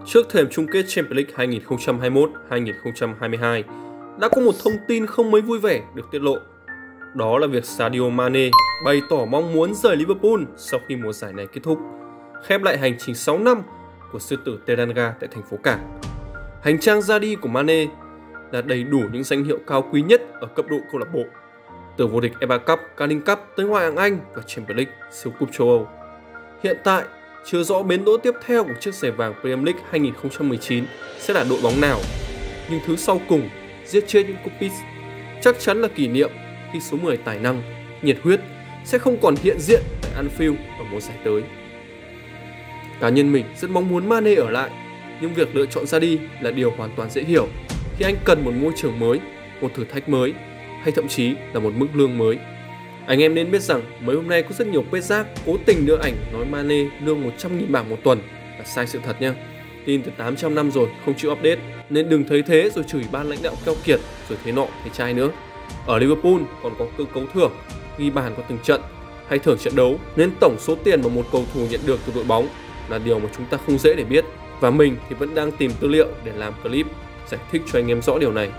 Trước thềm chung kết Champions League 2021-2022, đã có một thông tin không mấy vui vẻ được tiết lộ. Đó là việc Sadio Mane bày tỏ mong muốn rời Liverpool sau khi mùa giải này kết thúc, khép lại hành trình 6 năm của sư tử Teranga tại thành phố Cảng. Hành trang ra đi của Mane là đầy đủ những danh hiệu cao quý nhất ở cấp độ câu lạc bộ, từ vô địch FA Cup, Carling Cup tới Ngoại hạng Anh và Champions League, siêu cúp châu Âu. Hiện tại, chưa rõ bến đỗ tiếp theo của chiếc giày vàng Premier League 2019 sẽ là đội bóng nào. Nhưng thứ sau cùng, giết chết những cúp Peace, chắc chắn là kỷ niệm khi số 10 tài năng, nhiệt huyết sẽ không còn hiện diện tại Anfield ở mùa giải tới. Cá nhân mình rất mong muốn Mane ở lại, nhưng việc lựa chọn ra đi là điều hoàn toàn dễ hiểu khi anh cần một môi trường mới, một thử thách mới, hay thậm chí là một mức lương mới. Anh em nên biết rằng mấy hôm nay có rất nhiều page rác cố tình đưa ảnh nói Mane lương 100.000 bảng một tuần là sai sự thật nha. Tin từ 800 năm rồi không chịu update, nên đừng thấy thế rồi chửi ban lãnh đạo keo kiệt rồi thế nọ thế trai nữa. Ở Liverpool còn có cơ cấu thưởng, ghi bàn qua từng trận hay thưởng trận đấu, nên tổng số tiền mà một cầu thủ nhận được từ đội bóng là điều mà chúng ta không dễ để biết. Và mình thì vẫn đang tìm tư liệu để làm clip giải thích cho anh em rõ điều này.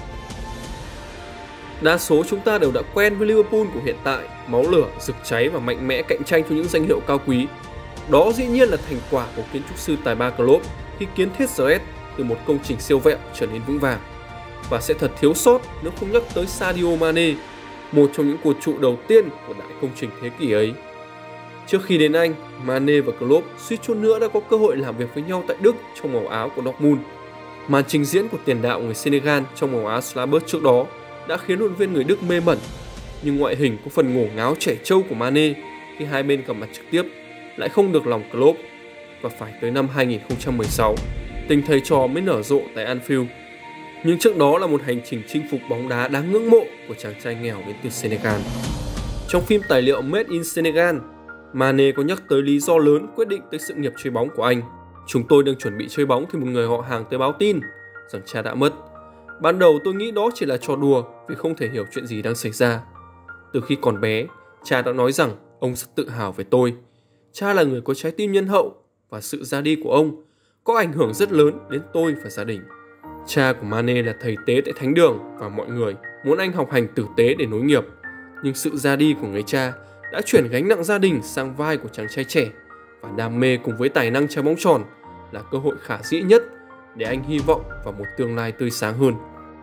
Đa số chúng ta đều đã quen với Liverpool của hiện tại, máu lửa, rực cháy và mạnh mẽ cạnh tranh cho những danh hiệu cao quý. Đó dĩ nhiên là thành quả của kiến trúc sư tài ba Klopp khi kiến thiết RS từ một công trình siêu vẹo trở nên vững vàng. Và sẽ thật thiếu sót nếu không nhắc tới Sadio Mane, một trong những cột trụ đầu tiên của đại công trình thế kỷ ấy. Trước khi đến Anh, Mane và Klopp suýt chút nữa đã có cơ hội làm việc với nhau tại Đức trong màu áo của Dortmund. Màn trình diễn của tiền đạo người Senegal trong màu áo Slabert trước đó đã khiến huấn luyện viên người Đức mê mẩn, nhưng ngoại hình có phần ngổ ngáo trẻ trâu của Mane khi hai bên gặp mặt trực tiếp lại không được lòng Klopp, và phải tới năm 2016 tình thầy trò mới nở rộ tại Anfield. Nhưng trước đó là một hành trình chinh phục bóng đá đáng ngưỡng mộ của chàng trai nghèo đến từ Senegal. Trong phim tài liệu Made in Senegal, Mane có nhắc tới lý do lớn quyết định tới sự nghiệp chơi bóng của anh. Chúng tôi đang chuẩn bị chơi bóng thì một người họ hàng tới báo tin rằng cha đã mất. Ban đầu tôi nghĩ đó chỉ là trò đùa vì không thể hiểu chuyện gì đang xảy ra. Từ khi còn bé, cha đã nói rằng ông rất tự hào về tôi. Cha là người có trái tim nhân hậu và sự ra đi của ông có ảnh hưởng rất lớn đến tôi và gia đình. Cha của Mane là thầy tế tại Thánh Đường và mọi người muốn anh học hành tử tế để nối nghiệp. Nhưng sự ra đi của người cha đã chuyển gánh nặng gia đình sang vai của chàng trai trẻ, và đam mê cùng với tài năng trái bóng tròn là cơ hội khả dĩ nhất để anh hy vọng vào một tương lai tươi sáng hơn.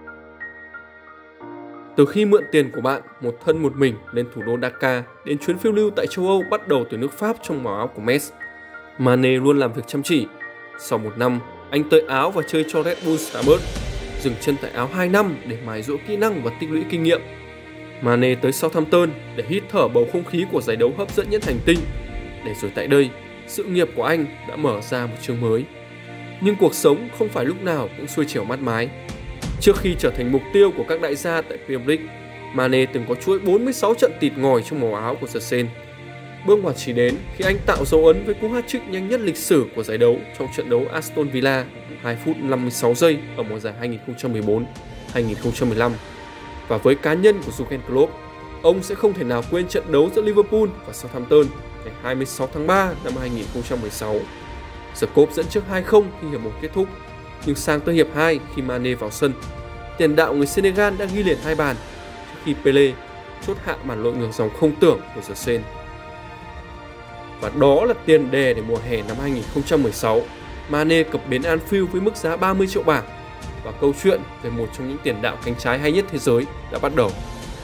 Từ khi mượn tiền của bạn một thân một mình lên thủ đô Dakar đến chuyến phiêu lưu tại châu Âu bắt đầu từ nước Pháp trong màu áo của Metz, Mane luôn làm việc chăm chỉ. Sau một năm, anh tới Áo và chơi cho Red Bull Salzburg, dừng chân tại Áo 2 năm để mài giũa kỹ năng và tích lũy kinh nghiệm. Mane tới Southampton để hít thở bầu không khí của giải đấu hấp dẫn nhất hành tinh, để rồi tại đây, sự nghiệp của anh đã mở ra một chương mới. Nhưng cuộc sống không phải lúc nào cũng xuôi chiều mát mái. Trước khi trở thành mục tiêu của các đại gia tại Premier League, Mane từng có chuỗi 46 trận tịt ngòi trong màu áo của The Sen. Bước ngoặt chỉ đến khi anh tạo dấu ấn với cú hat-trick nhanh nhất lịch sử của giải đấu trong trận đấu Aston Villa 2 phút 56 giây ở mùa giải 2014-2015. Và với cá nhân của Jurgen Klopp, ông sẽ không thể nào quên trận đấu giữa Liverpool và Southampton ngày 26 tháng 3 năm 2016. The Cop dẫn trước 2-0 khi hiệp 1 kết thúc, nhưng sang tới hiệp 2 khi Mane vào sân, tiền đạo người Senegal đã ghi liền 2 bàn trước khi Pele chốt hạ màn lội ngược dòng không tưởng của The Sen. Và đó là tiền đề để mùa hè năm 2016, Mane cập bến Anfield với mức giá 30 triệu bảng, và câu chuyện về một trong những tiền đạo cánh trái hay nhất thế giới đã bắt đầu.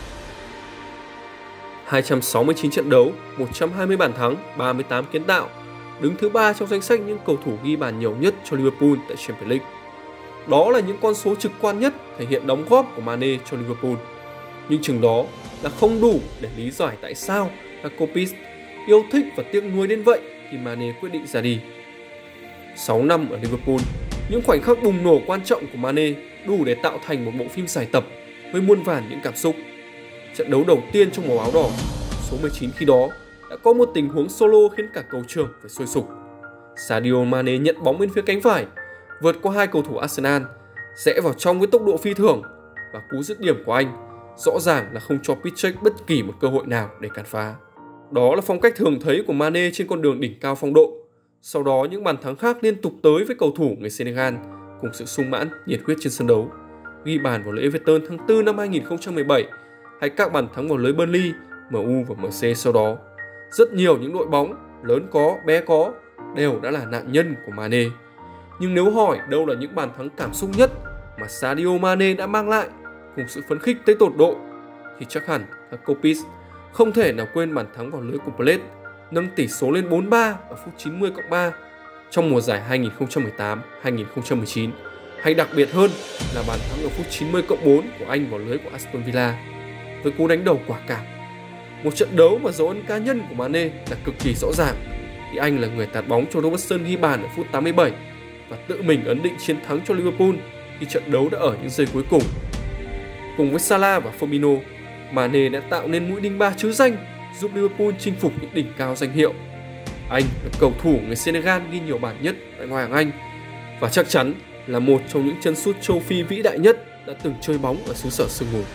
269 trận đấu, 120 bàn thắng, 38 kiến tạo, đứng thứ 3 trong danh sách những cầu thủ ghi bàn nhiều nhất cho Liverpool tại Champions League. Đó là những con số trực quan nhất thể hiện đóng góp của Mane cho Liverpool. Nhưng chừng đó là không đủ để lý giải tại sao các Copis yêu thích và tiếc nuối đến vậy khi Mane quyết định ra đi. 6 năm ở Liverpool, những khoảnh khắc bùng nổ quan trọng của Mane đủ để tạo thành một bộ phim dài tập với muôn vàn những cảm xúc. Trận đấu đầu tiên trong màu áo đỏ, số 19 khi đó, đã có một tình huống solo khiến cả cầu trường phải sôi sục. Sadio Mane nhận bóng bên phía cánh phải, vượt qua hai cầu thủ Arsenal, rẽ vào trong với tốc độ phi thường, và cú dứt điểm của anh rõ ràng là không cho Piszczek bất kỳ một cơ hội nào để cản phá. Đó là phong cách thường thấy của Mane trên con đường đỉnh cao phong độ, Sau đó những bàn thắng khác liên tục tới với cầu thủ người Senegal cùng sự sung mãn, nhiệt huyết trên sân đấu. Ghi bàn vào lưới Everton tháng 4 năm 2017 hay các bàn thắng vào lưới Burnley, MU và MC sau đó. Rất nhiều những đội bóng, lớn có, bé có, đều đã là nạn nhân của Mane. Nhưng nếu hỏi đâu là những bàn thắng cảm xúc nhất mà Sadio Mane đã mang lại cùng sự phấn khích tới tột độ, thì chắc hẳn là Copis không thể nào quên bàn thắng vào lưới của Blade, nâng tỷ số lên 4-3 ở phút 90+3 trong mùa giải 2018-2019, hay đặc biệt hơn là bàn thắng ở phút 90+4 của anh vào lưới của Aston Villa với cú đánh đầu quả cảm. Một trận đấu mà dấu ấn cá nhân của Mane là cực kỳ rõ ràng, thì anh là người tạt bóng cho Robertson ghi bàn ở phút 87 và tự mình ấn định chiến thắng cho Liverpool khi trận đấu đã ở những giây cuối cùng. Cùng với Salah và Firmino, Mane đã tạo nên mũi đinh ba trứ danh giúp Liverpool chinh phục những đỉnh cao danh hiệu. Anh là cầu thủ người Senegal ghi nhiều bàn nhất tại Ngoại hạng Anh và chắc chắn là một trong những chân sút châu Phi vĩ đại nhất đã từng chơi bóng ở xứ sở sương mù.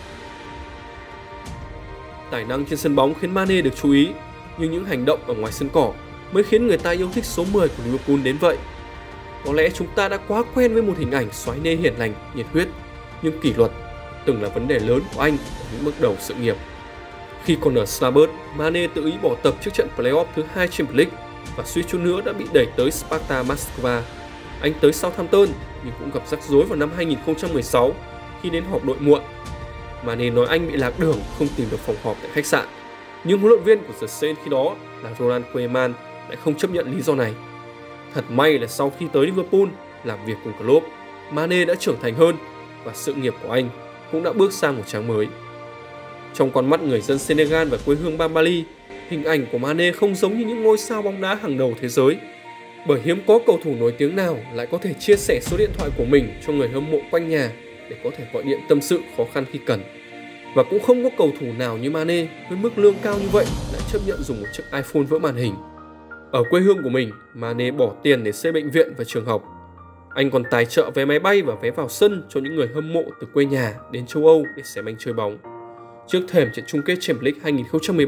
Tài năng trên sân bóng khiến Mane được chú ý, nhưng những hành động ở ngoài sân cỏ mới khiến người ta yêu thích số 10 của Liverpool đến vậy. Có lẽ chúng ta đã quá quen với một hình ảnh xoáy nê hiền lành, nhiệt huyết, nhưng kỷ luật từng là vấn đề lớn của anh ở những bước đầu sự nghiệp. Khi còn ở Slabert, Mane tự ý bỏ tập trước trận playoff thứ 2 Champions League và suýt chút nữa đã bị đẩy tới Sparta Moscow. Anh tới Southampton nhưng cũng gặp rắc rối vào năm 2016 khi đến họp đội muộn. Mane nói anh bị lạc đường, không tìm được phòng họp tại khách sạn. Nhưng huấn luyện viên của The Saints khi đó là Ronald Koeman lại không chấp nhận lý do này. Thật may là sau khi tới Liverpool làm việc cùng Klopp, Mane đã trưởng thành hơn và sự nghiệp của anh cũng đã bước sang một trang mới. Trong con mắt người dân Senegal và quê hương Bambali, hình ảnh của Mane không giống như những ngôi sao bóng đá hàng đầu thế giới. Bởi hiếm có cầu thủ nổi tiếng nào lại có thể chia sẻ số điện thoại của mình cho người hâm mộ quanh nhà để có thể gọi điện tâm sự khó khăn khi cần. Và cũng không có cầu thủ nào như Mane với mức lương cao như vậy lại chấp nhận dùng một chiếc iPhone vỡ màn hình. Ở quê hương của mình, Mane bỏ tiền để xây bệnh viện và trường học. Anh còn tài trợ vé máy bay và vé vào sân cho những người hâm mộ từ quê nhà đến châu Âu để xem anh chơi bóng. Trước thềm trận chung kết Champions League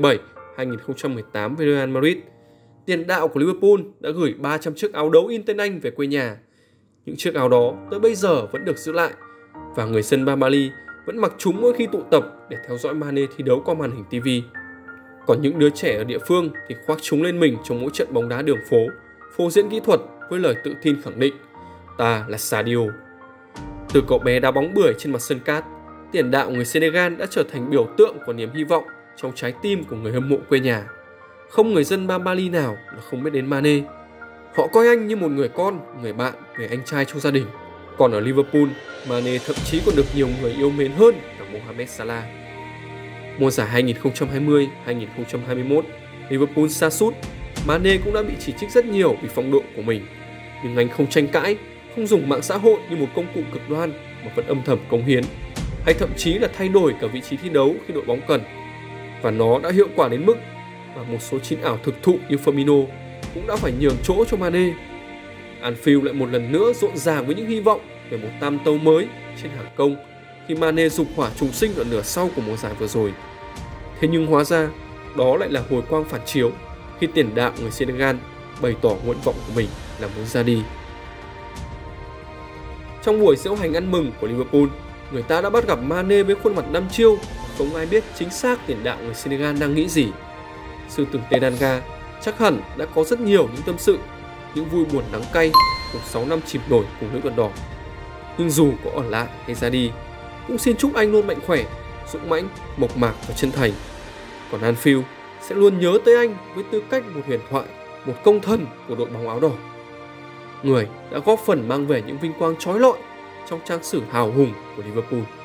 2017-2018 với Real Madrid, tiền đạo của Liverpool đã gửi 300 chiếc áo đấu in tên anh về quê nhà. Những chiếc áo đó tới bây giờ vẫn được giữ lại và người dân Bambali vẫn mặc chúng mỗi khi tụ tập để theo dõi Mane thi đấu qua màn hình TV. Còn những đứa trẻ ở địa phương thì khoác chúng lên mình trong mỗi trận bóng đá đường phố, phô diễn kỹ thuật với lời tự tin khẳng định: "Ta là Sadio." Từ cậu bé đá bóng bưởi trên mặt sân cát, tiền đạo người Senegal đã trở thành biểu tượng của niềm hy vọng trong trái tim của người hâm mộ quê nhà. Không người dân Bambali nào là không biết đến Mane. Họ coi anh như một người con, người bạn, người anh trai trong gia đình. Còn ở Liverpool, Mane thậm chí còn được nhiều người yêu mến hơn cả Mohamed Salah. Mùa giải 2020-2021, Liverpool sa sút, Mane cũng đã bị chỉ trích rất nhiều vì phong độ của mình. Nhưng anh không tranh cãi, không dùng mạng xã hội như một công cụ cực đoan mà vẫn âm thầm cống hiến, hay thậm chí là thay đổi cả vị trí thi đấu khi đội bóng cần. Và nó đã hiệu quả đến mức mà một số chín ảo thực thụ như Firmino cũng đã phải nhường chỗ cho Mane. Anfield lại một lần nữa rộn ràng với những hy vọng về một tam tấu mới trên hàng công khi Mane dục hỏa trùng sinh ở nửa sau của mùa giải vừa rồi. Thế nhưng hóa ra đó lại là hồi quang phản chiếu khi tiền đạo người Senegal bày tỏ nguyện vọng của mình là muốn ra đi. Trong buổi diễu hành ăn mừng của Liverpool, người ta đã bắt gặp Mane với khuôn mặt đăm chiêu, không ai biết chính xác tiền đạo người Senegal đang nghĩ gì. Sư tử Tendanga chắc hẳn đã có rất nhiều những tâm sự, những vui buồn đắng cay cùng 6 năm chìm nổi cùng lưỡi quần đỏ. Nhưng dù có ở lại hay ra đi, cũng xin chúc anh luôn mạnh khỏe, dũng mãnh, mộc mạc và chân thành. Còn Anfield sẽ luôn nhớ tới anh với tư cách một huyền thoại, một công thần của đội bóng áo đỏ. Người đã góp phần mang về những vinh quang chói lọi trong trang sử hào hùng của Liverpool.